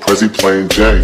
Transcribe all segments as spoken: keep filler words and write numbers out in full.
cause he playing Jay.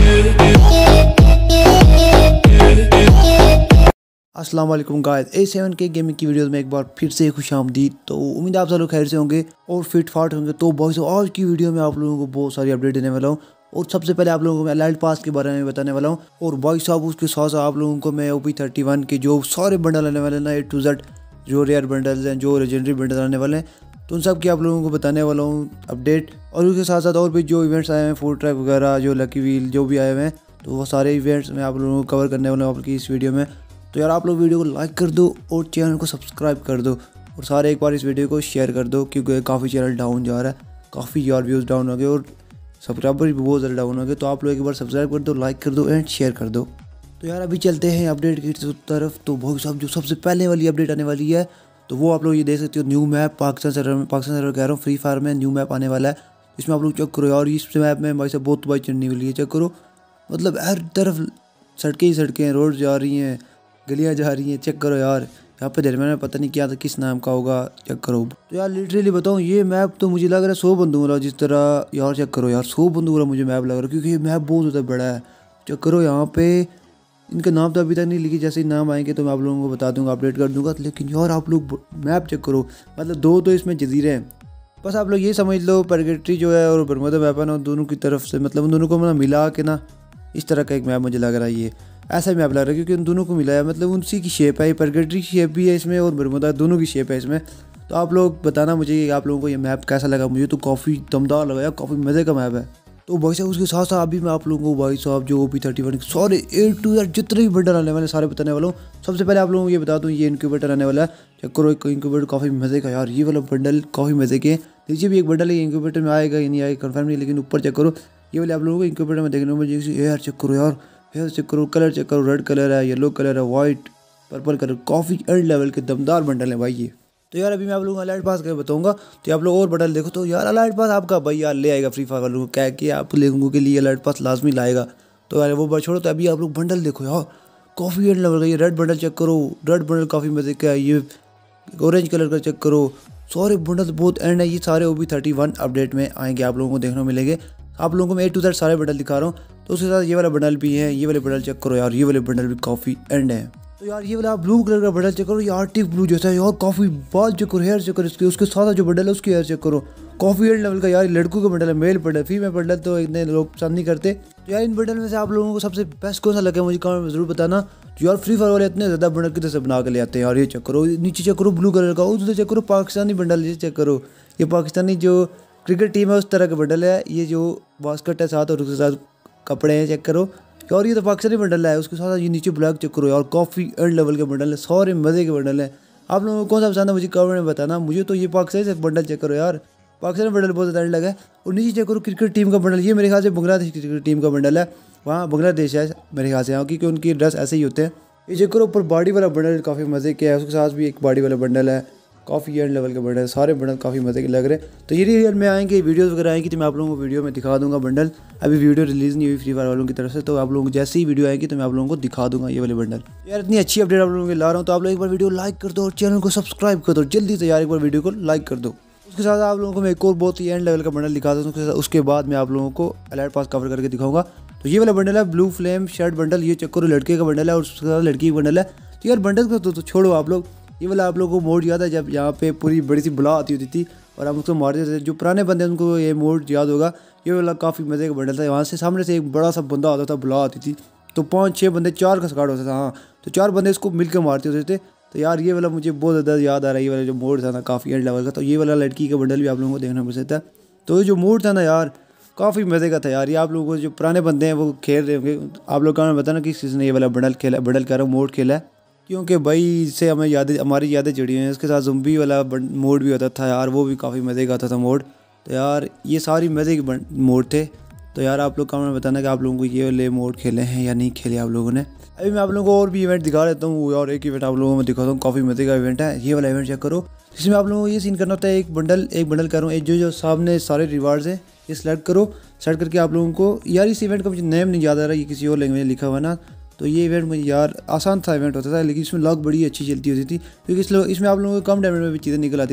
अस्सलाम वालेकुम guys, A seven K gaming की वीडियोस में एक बार फिर से खुशामदीद। तो उम्मीद है आप सब लोग खैर से होंगे और फिट फाट होंगे। तो बॉयज आज की वीडियो में आप लोगों को बहुत सारी अपडेट देने वाला हूँ और सबसे पहले आप लोगों को मैं एलाइट पास के बारे में बताने वाला हूँ। और बॉयज साहब उसके साथ साथ आप लोगों को मैं ओ पी थर्टी वन के जो सारे बंडल आने वाले हैं ना, ए टू जेड जो रेयर बंडल्स हैं, जो लेजेंडरी बंडल आने वाले हैं, तो उन सब की आप लोगों को बताने वाला हूँ अपडेट। और उसके साथ साथ और भी जो इवेंट्स आए हैं, फूड ट्रैक वगैरह, जो लकी व्हील जो भी आए हुए हैं, तो वो सारे इवेंट्स मैं आप लोगों को कवर करने वाला हूँ आपकी इस वीडियो में। तो यार आप लोग वीडियो को लाइक कर दो और चैनल को सब्सक्राइब कर दो और सारे एक बार इस वीडियो को शेयर कर दो, क्योंकि काफ़ी चैनल डाउन जा रहा है, काफ़ी यार व्यूज़ डाउन हो गए और सब्सक्राइबर भी बहुत ज़्यादा डाउन हो गए। तो आप लोग एक बार सब्सक्राइब कर दो, लाइक कर दो एंड शेयर कर दो। तो यार अभी चलते हैं अपडेट की तरफ। तो बहुत साहब जो सबसे पहले वाली अपडेट आने वाली है, तो वो आप लोग ये देख सकते हो, न्यू मैप पाकिस्तान सर्वर में, पाकिस्तान सर्वर कह रहा हूँ, फ्री फायर में न्यू मैप आने वाला है। इसमें आप लोग चेक करो यार, इस मैप में भाई से बहुत बाइक चढ़ने वाली है। चेक करो, मतलब हर तरफ सड़कें ही सड़कें, रोड जा रही हैं, गलियाँ जा रही हैं। चेक करो यार, यहाँ पे दरमियान में पता नहीं क्या था, किस नाम का होगा। चेक करो तो यार लिटरली बताऊँ, ये मैप तो मुझे लग रहा है सौ बंदूक वाला जिस तरह। यार चेक करो यार, सौ बंदूक वाला मुझे मैप लग रहा है, क्योंकि ये मैप बहुत ज़्यादा बड़ा है। चेक करो यहाँ पे इनके नाम तो अभी तक नहीं लिखे, जैसे ही नाम आएंगे तो मैं आप लोगों को बता दूंगा, अपडेट कर दूंगा। लेकिन यार आप लोग मैप चेक करो, मतलब दो तो इसमें जजीरे हैं। बस आप लोग ये समझ लो, परगेट्री जो है और बरमुदा मैप है ना, दोनों की तरफ से, मतलब उन दोनों को मतलब मिला के ना, इस तरह का एक मैप मुझे लग रहा है। ये ऐसा मैप लग रहा है क्योंकि उन दोनों को मिला है, मतलब उसी की शेप है, परगेट्री की शेप भी है इसमें और बरमुदा, दोनों की शेप है इसमें। तो आप लोग बताना मुझे आप लोगों को ये मैप कैसा लगा। मुझे तो काफ़ी दमदार लगा यार, काफ़ी मज़े का मैप है। तो भाई साहब उसके साथ साथ अभी मैं आप लोगों को भाई साहब जो ओ पी थर्टी वन सारे ए टू यार जितने भी बंडल आने वाले सारे बताने वाला हूँ। सबसे पहले आप लोगों को ये बता दूँ, ये इनक्यूबेटर आने वाला है। चेक करो, एक इनक्यूबेटर काफ़ी मज़े का यार, ये वाला बंडल काफ़ी मज़े के। नीचे भी एक बंडल है, इनक्यूबेटर में आएगा या नहीं आएगा कंफर्म नहीं, लेकिन ऊपर चेक करो, ये वाले आप लोगों को इनक्यूबेटर में देखने को मिल जाएगी। यार चेक करो यार, हेयर चेक करो, कलर चेक करो, रेड कलर है, येलो कलर है, वाइट, पर्पल कलर, काफ़ी एंड लेवल के दमदार बंडल है भाई ये। तो यार अभी मैं आप लोगों को अलर्ट पास कर बताऊंगा। तो आप लोग और बंडल देखो, तो यार अलर्ट पास आपका भाई यार ले आएगा फ्री फायर वालों को, क्या कि आप लोगों के लिए अलर्ट पास लाजमी लाएगा। तो यार वो बात छोड़ो, तो अभी आप लोग बंडल देखो यार, काफ़ी एंड लेवल का। ये रेड बंडल चेक करो, रेड बंडल काफ़ी मजे का है। ये ऑरेंज कलर का चेक करो, सारे बंडल बहुत एंड है। ये सारे O P thirty one update में आएंगे, आप लोगों को देखने को मिलेंगे। आप लोगों को मैं ए टू जेड सारे बंडल दिखा रहा हूँ। तो उसके साथ ये वाला बंडल भी है, ये वाले बंडल चेक करो यार, ये वाले बंडल भी काफ़ी एंड है। तो यार ये वाला ब्लू कलर का बंडल चेक करो, ये आर्टिक ब्लू जैसा है यार, काफ़ी बाल चेक करो, हेयर चेक करो इसके। उसके साथ जो बंडल है उसकी हेयर चेक करो, काफ़ी एंड लेवल का यार। लड़कों का बंडल है, मेल बंडल, फीमेल बंडल तो इतने लोग पसंद नहीं करते। तो यार इन बंडल में से आप लोगों को सबसे बेस्ट कौन सा लगा मुझे कमेंट में जरूर बताना। तो यार फ्री फायर वाले इतने ज़्यादा बंडल किधर से बना के ले आते हैं यार। ये चेक करो, नीचे चेक करो ब्लू कलर का, उधर चेक करो पाकिस्तानी बंडल, ये चेक करो, ये पाकिस्तानी जो क्रिकेट टीम है उस तरह का बंडल है। ये जो बास्केट है साथ और उसके साथ कपड़े हैं, चेक करो यार, ये तो पाकिस्तानी बंडल है। उसके साथ ये नीचे ब्लैक चेक करो यार, काफ़ी एंड लेवल के बंडल है, सारे मज़े के बंडल हैं। आप लोगों को कौन सा पसंद है मुझे कमेंट में बताना। मुझे तो ये पाकिस्तानी से बंडल चेक करो यार, पाकिस्तानी बंडल बहुत ज़्यादा एंड लगा है। और नीचे चेक करो क्रिकेट टीम का बंडल, ये मेरे ख्याल से बांग्लादेश क्रिकेट टीम का बंडल है, वहाँ बांग्लादेश है मेरे ख्याल से यहाँ, क्योंकि उनकी ड्रेस ऐसे ही होते हैं। ये चेक करो ऊपर बॉडी वाला बंडल काफ़ी मज़े के है, उसके साथ भी एक बॉडी वाला बंडल है, काफ़ी एंड लेवल के बंडल है, सारे बंडल काफ़ी मज़े के लग रहे हैं। तो ये रियल में आएंगे, वीडियोस वगैरह आएंगी तो मैं आप लोगों को वीडियो में दिखा दूंगा बंडल। अभी वीडियो रिलीज़ नहीं हुई फ्री फायर वालों की तरफ से, तो आप लोगों को जैसे ही वीडियो आएगी तो मैं आप लोगों को दिखा दूंगा ये वाले बंडल। यार इतनी अच्छी अपडेट आप लोगों को ला रहा हूँ, तो आप लोग एक बार वीडियो लाइक कर दो और चैनल को सब्सक्राइब कर दो जल्दी से यार, एक बार वीडियो को लाइक कर दो। उसके साथ आप लोगों को मैं एक और बहुत ही एंड लेवल का बंडल दिखा दूँ, उसके बाद मैं आप लोगों को अलर्ट पास कवर करके दिखाऊंगा। तो ये वाला बंडल है ब्लू फ्लेम शर्ट बंडल, ये चेक करो लड़के का बंडल है और उसके साथ लड़की का बंडल है। तो यार बंडल को तो, तो छोड़ो आप लोग, ये वाला आप लोगों को मोड याद है जब यहाँ पे पूरी बड़ी सी बुला आती होती थी और हम उसको मारते थे। जो पुराने बंदे हैं उनको ये मोड याद होगा। ये वाला काफ़ी मज़े का बंडल था, वहाँ से सामने से एक बड़ा सा बंदा आता था, बुला आती थी, तो पाँच छः बंदे, चार का स्क्वाड होता था, हाँ, तो चार बंदे इसको मिलकर मारते होते थे। तो यार ये वाला मुझे बहुत ज़्यादा याद आ रहा है, ये वाला जो मोड था ना, काफ़ी एंड लेवल का। तो ये वाला लड़की का बंडल भी आप लोगों को देखना पड़ सकता है। तो ये जो मोड था ना यार, काफ़ी मज़े का था यार। ये आप लोगों को जो पुराने बंदे हैं वो खेल रहे होंगे, आप लोग का बताना कि किसने ये वाला बंडल खेला, बंडल कह रहा हूँ मोड खेला है, क्योंकि भाई इससे हमें यादें, हमारी यादें जुड़ी हैं। इसके साथ ज़ुम्बी वाला मोड भी होता था यार, वो भी काफ़ी मज़े का आता था मोड। तो यार ये सारी मज़े के मोड थे। तो यार आप लोग कमेंट में बताना कि आप लोगों को ये वाले मोड खेले हैं या नहीं खेले आप लोगों ने। अभी मैं आप लोगों को और भी इवेंट दिखा देता हूँ, और एक इवेंट आप लोगों को दिखाता हूँ, काफ़ी मज़े का इवेंट है। ये वाला इवेंट चेक करो, इसमें आप लोगों को ये सीन करना होता है, एक बंडल एक बंडल कर रहा हूँ, जो जो सामने सारे रिवार्ड्स हैं ये सेलेक्ट करो। सेलेक्ट करके आप लोगों को, यार इस इवेंट का मुझे नेम नहीं याद आ रहा, ये किसी और लैंग्वेज में लिखा हुआ ना। तो ये इवेंट मुझे यार आसान सा इवेंट होता था, लेकिन इसमें लॉक बड़ी अच्छी चलती होती थी, क्योंकि इस इसमें आप लोगों को कम डैमेज में भी चीज़ें निकल आती थी।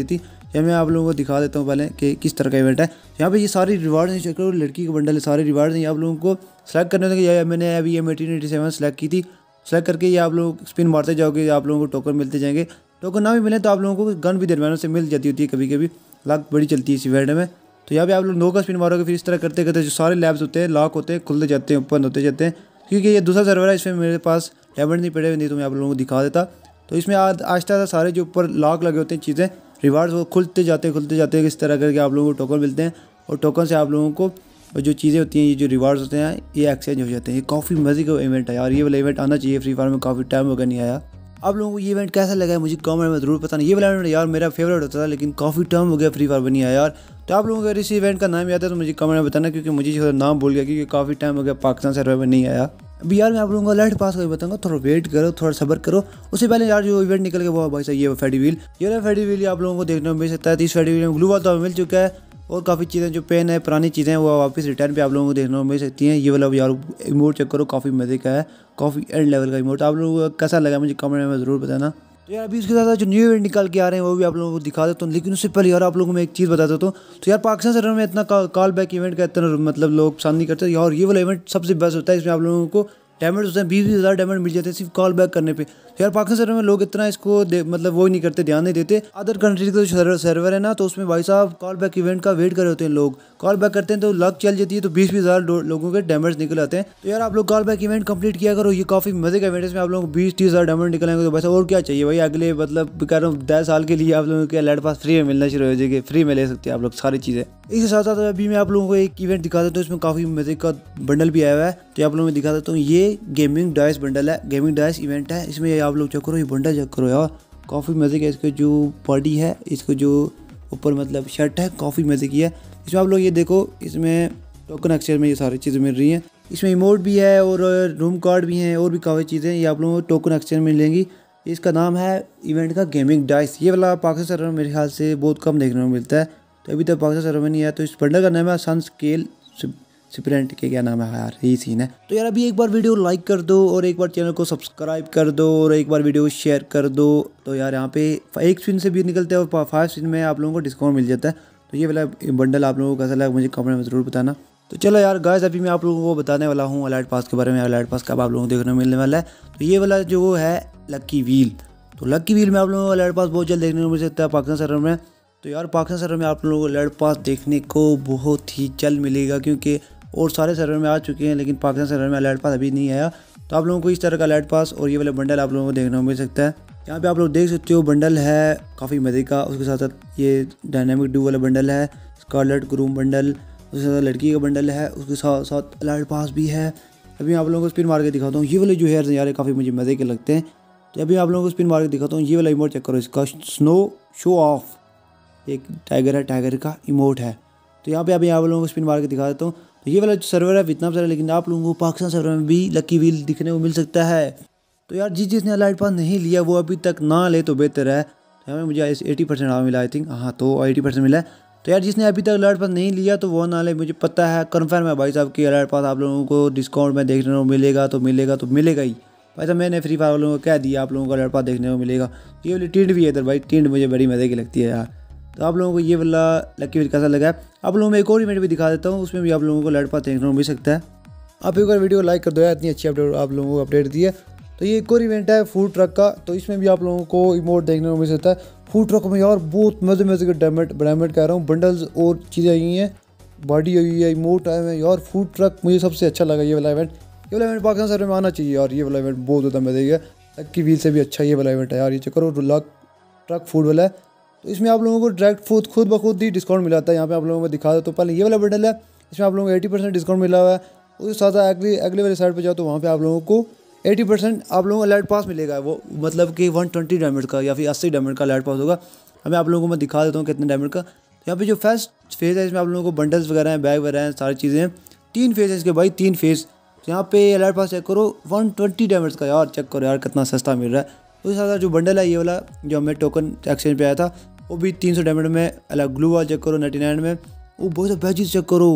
या मैं आप लोगों को दिखा देता हूँ पहले कि किस तरह का इवेंट है। यहाँ पे ये सारी रिवार्ड हैं, चेक करो, लड़की का बंडल है, सारे रिवार्ड हैं। आप लोगों को सेलेक्ट करने होंगे, या मैंने अभी ये एटीन एटी सेवन सेलेक्ट की थी। सेलेक्ट करके ये आप लोग स्पिन मारते जाओगे, आप लोगों को टोकन मिलते जाएंगे। टोकन ना भी मिले तो आप लोगों को गन भी दरमियानों से मिल जाती होती है, कभी कभी लॉक बड़ी चलती है इस इवेंट में। तो यहाँ पे आप लोग नो का स्पिन मारोगे, फिर इस तरह करते करते जो सारे लैब्स होते हैं लॉक होते हैं, खुलते जाते हैं, ओपन होते जाते हैं। क्योंकि ये दूसरा सर्वर है, इसमें मेरे पास डायमंड नहीं पड़े हुए, नहीं तो मैं आप लोगों को दिखा देता। तो इसमें आज आस्ता सारे जो ऊपर लॉक लगे होते हैं चीज़ें, रिवार्ड्स वो खुलते जाते हैं खुलते जाते हैं इस तरह करके आप लोगों को टोकन मिलते हैं। और टोकन से आप लोगों को जो चीज़ें होती हैं, ये जो रिवार्ड्स होते हैं, ये एक्सचेंज हो जाते हैं। ये काफ़ी मज़े का इवेंट है यार, ये वाला इवेंट आना चाहिए फ्री फायर में, काफ़ी टाइम हो गया नहीं आया। आप लोगों को ये इवेंट कैसा लगा है मुझे कमेंट में ज़रूर बताना। ये वाला इवेंट यार मेरा फेवरेट होता था, लेकिन काफ़ी टाइम हो गया फ्री फायर बनी है यार। तो आप लोगों को अगर इस इवेंट का नाम याद है तो मुझे कमेंट में बताना, क्योंकि मुझे जो नाम भूल गया, क्योंकि काफ़ी टाइम हो गया पाकिस्तान सर्वर में नहीं आया। अभी यार मैं आप लोगों को अलर्ट पास करके बताऊंगा, थोड़ा वेट करो, थोड़ा सब्र करो। उससे पहले यार जो इवेंट निकल गया वो भाई साहब ये फेडी व्हील, ये फेडी व्हील आप लोगों को देखने को मिल सकता है। तो इस फेडी व्हील में ग्लू वाल तो मिल चुका है, और काफ़ी चीज़ें जो पेन है, पुरानी चीज़ें वो वापस रिटर्न पे आप लोगों को देखने को मिल सकती हैं। ये वाला यार इमोट चेक करो, काफ़ी मज़े का है, काफ़ी एंड लेवल का इमोट। आप लोगों को कैसा लगा मुझे कमेंट में ज़रूर बताना। तो यार अभी उसके साथ जो न्यू इवेंट निकाल के आ रहे हैं वो भी आप लोगों को दिखा देता हूँ, लेकिन उससे पहले यार आप लोगों को मैं एक चीज़ बता देता हूँ। तो यार पाकिस्तान सर्वर में इतना कॉल बैक इवेंट का इतना मतलब लोग पसंद नहीं करते यार। ये वाला इवेंट सबसे बेस्ट होता है, इसमें आप लोगों को डायमंड होते हैं, बीस बीस हज़ार डायमंड मिल जाते हैं सिर्फ कॉल बैक करने पे। तो यार पाकिस्तान सर्वर में लोग इतना इसको मतलब वो ही नहीं करते, ध्यान नहीं देते। अदर कंट्रीज का जो सर्वर है ना, तो उसमें भाई साहब कॉल बैक इवेंट का वेट कर रहे होते हैं लोग। कॉल बैक करते हैं तो लक चल जाती है, तो बीस बीस हज़ार लोगों के डायमंड निकल आते हैं। तो यार आप लोग कॉल बैक इवेंट कंप्लीट किया करो, ये काफ़ी मजे का इवेंट है। इसमें आप लोगों को बीस तीस हज़ार डायमंड निकलेंगे, तो वैसे और क्या चाहिए भाई। अगले मतलब कह रहा हूँ दस साल के लिए आप लोगों के अलर्ट पास फ्री में मिलना शुरू हो जाएगी, फ्री में ले सकते हैं आप लोग सारी चीज़ें। इसके साथ साथ अभी मैं आप लोगों को एक इवेंट दिखा देता हूँ, इसमें काफ़ी मजे का बंडल भी आया हुआ है। तो आप लोगों को दिखा देता हूँ, ये गेमिंग डाइस बंडल है, गेमिंग डाइस इवेंट है। इसमें आप लोग चेक करो, ये बंडल चेक करो यार, काफ़ी मज़े का इसका जो बॉडी है, इसको जो ऊपर मतलब शर्ट है, काफ़ी मज़े की है। इसमें आप लोग ये देखो, इसमें टोकन एक्सचेंज में ये सारी चीज़ें मिल रही हैं। इसमें इमोट भी है और रूम कार्ड भी हैं, और भी काफ़ी चीज़ें ये आप लोगों को टोकन एक्सचेंज में मिलेंगी। इसका नाम है इवेंट का गेमिंग डाइस। ये वाला पाकिस्तान सर्वर में मेरे ख्याल से बहुत कम देखने को मिलता है, तो अभी तक पाकिस्तान सर्वर में नहीं आया। तो इस बंडल का नाम है सन स्केल स्प्रेंट के, क्या नाम है यार, यही सीन है। तो यार अभी एक बार वीडियो लाइक कर दो, और एक बार चैनल को सब्सक्राइब कर दो, और एक बार वीडियो को शेयर कर दो। तो यार यहाँ पे एक स्पिन से भी निकलते हैं और फाइव स्पिन में आप लोगों को डिस्काउंट मिल जाता है। तो ये वाला बंडल आप लोगों को कैसा लगा मुझे कमेंट में ज़रूर बताना। तो चलो यार गाइस, अभी मैं आप लोगों को बताने वाला हूँ अलर्ट पास के बारे में। अलर्ट पास कब आप लोगों को देखने को मिलने वाला है, तो ये वाला जो है लक्की व्हील। तो लक्की व्हील में आप लोगों को अलर्ट पास बहुत जल्द देखने को मिल सकता है पाकिस्तान सर्वर में। तो यार पाकिस्तान सर्वर में आप लोगों को अलर्ट पास देखने को बहुत ही जल्द मिलेगा, क्योंकि और सारे सर्वर में आ चुके हैं, लेकिन पाकिस्तान सर्वर में अलर्ट पास अभी नहीं आया। तो आप लोगों को इस तरह का अलर्ट पास और ये वाला बंडल आप लोगों को देखने को मिल सकता है। यहाँ पे आप लोग देख सकते हो बंडल है काफ़ी मज़े का। उसके साथ साथ ये डायनामिक डू वाला बंडल है, स्कारलेट ग्रूम बंडल, उसके साथ लड़की का बंडल है, उसके साथ साथ अलर्ट पास भी है। अभी आप लोगों को स्पिन मार के दिखाता हूँ। ये वाले जो हेयर्स हैं यार काफ़ी मुझे मज़े के लगते हैं। तो अभी आप लोगों को स्पिन मार के दिखाता हूँ। ये वाला इमोट चेक करो, इसका स्नो शो ऑफ, एक टाइगर है, टाइगर का इमोट है। तो यहाँ पे अभी आप लोगों को स्पिन मार के दिखा देता हूँ। तो ये वाला जो सर्वर है वियतनाम सर्वर, लेकिन आप लोगों को पाकिस्तान सर्वर में भी लकी व्हील दिखने को मिल सकता है। तो यार जिस जिसने अलर्ट पास नहीं लिया वो अभी तक ना ले तो बेहतर है। तो हमें मुझे एटी परसेंट मिला आई थिंक, हाँ तो एटी परसेंट मिला है। तो यार जिसने अभी तक अलर्ट पास नहीं लिया तो वो ना ले, मुझे पता है कन्फर्म है भाई साहब कि अलर्ट पास आप लोगों को डिस्काउंट में देखने को मिलेगा, तो मिलेगा तो मिलेगा ही भाई साहब। मैंने फ्री फायर वालों को कह दिया आप लोगों को अलर्ट पास देखने को मिलेगा। ये वाली टिंड भी है इधर भाई, टिंड मुझे बड़ी मज़े की लगती है यार। तो आप लोगों को ये वाला लकी व्हील कैसा लगा है, आप लोगों में एक और इवेंट भी दिखा देता हूँ, उसमें भी आप लोगों को अलर्ट पास देखने को मिल सकता है। आप एक बार वीडियो लाइक कर दो यार, इतनी अच्छी अपडेट आप लोगों को अपडेट दी है। तो ये एक और इवेंट है फूड ट्रक का, तो इसमें भी आप लोगों को इमोट देखने को मिल सकता है। फूड ट्रक में यार बहुत मज़े मज़े के डायमंड डायमंड कह रहा हूँ, बंडल्स और चीज़ें आई हैं, बॉडी आई है, इमोट आए हैं यार। फूड ट्रक मुझे सबसे अच्छा लगा ये वाला इवेंट। ये वाला इवेंट पाकिस्तान सर्वर में आना चाहिए यार, ये वाला इवेंट बहुत ज़्यादा मज़े का। लक्की व्हील से भी अच्छा ये वाला इवेंट है यार। ये चेक करो, लक ट्रक फूड वाला है। तो इसमें आप लोगों को डायरेक्ट फूड खुद ब खुद ही डिस्काउंट मिलाता है। यहाँ पे आप लोगों को दिखा दो। तो पहले ये वाला बंडल है, इसमें आप लोगों को एटी परसेंट डिस्काउंट मिला हुआ है। उसके साथ साथ अगले अगले वाले साइड पे जाओ तो वहाँ पे आप लोगों को एटी परसेंट आप लोगों को अलर्ट पास मिलेगा। वो मतलब कि वन ट्वेंटी डायमंड का या फिर अस्सी डायमंड का अलर्ट पास होगा। हमें आप लोगों को मैं दिखा देता हूँ कितने डायमंड का। तो यहाँ पे जो फर्स्ट फेज़ है इसमें आप लोगों को बंडल्स वगैरह हैं, बैग वगैरह हैं, सारी चीज़ें हैं। तीन फेज़ है इसके भाई, तीन फेज़। तो यहाँ पे अलर्ट पास चेक करो वन ट्वेंटी डायमंड का यार, चेक करो यार कितना सस्ता मिल रहा है। उसके साथ साथ जो बंडल है ये वाला जो हमें टोकन एक्सचेंज पे आया था वो भी तीन सौ डायमंड में। अलग ग्लू वाल चेक करो नाइन्टी नाइन में। वो बहुत से बैजेस चेक करो,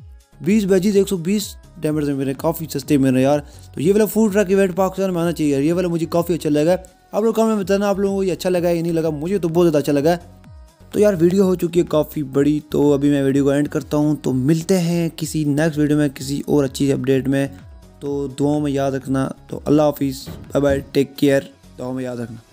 बीस बैजेस एक सौ बीस डायमंड में मेरे, काफ़ी सस्ते मिल रहे हैं यार। तो ये वाला फूड ट्रक इवेंट पाकिस्तान में आना चाहिए यार। ये वाला मुझे काफ़ी अच्छा लगा। आप लोग कमेंट में बताना आप लोगों को ये अच्छा लगा या नहीं लगा। मुझे तो बहुत ज़्यादा अच्छा लगा। तो यार वीडियो हो चुकी है काफ़ी बड़ी, तो अभी मैं वीडियो को एंड करता हूँ। तो मिलते हैं किसी नेक्स्ट वीडियो में किसी और अच्छी अपडेट में। तो दुआओं में याद रखना। तो अल्लाह हाफिज़, बाय बाय, टेक केयर, दुआओं में याद रखना।